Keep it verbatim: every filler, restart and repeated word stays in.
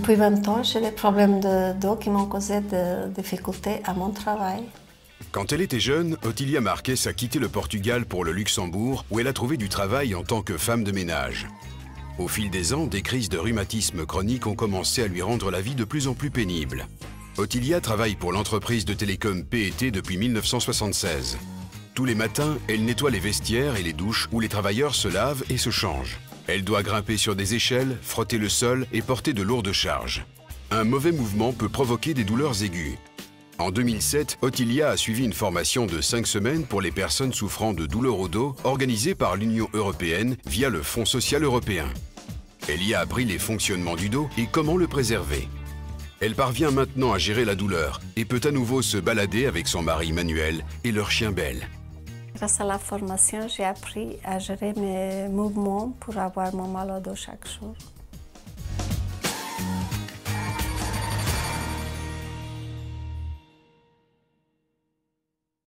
Depuis vingt ans, j'ai des problèmes de dos qui m'ont causé des difficultés à mon travail. Quand elle était jeune, Otilia Marques a quitté le Portugal pour le Luxembourg, où elle a trouvé du travail en tant que femme de ménage. Au fil des ans, des crises de rhumatisme chronique ont commencé à lui rendre la vie de plus en plus pénible. Otilia travaille pour l'entreprise de télécom P et T depuis mille neuf cent soixante-seize. Tous les matins, elle nettoie les vestiaires et les douches où les travailleurs se lavent et se changent. Elle doit grimper sur des échelles, frotter le sol et porter de lourdes charges. Un mauvais mouvement peut provoquer des douleurs aiguës. En deux mille sept, Otilia a suivi une formation de cinq semaines pour les personnes souffrant de douleurs au dos, organisée par l'Union européenne via le Fonds social européen. Elle y a appris les fonctionnements du dos et comment le préserver. Elle parvient maintenant à gérer la douleur et peut à nouveau se balader avec son mari Manuel et leur chien Belle. Grâce à la formation, j'ai appris à gérer mes mouvements pour avoir mon mal au dos chaque jour.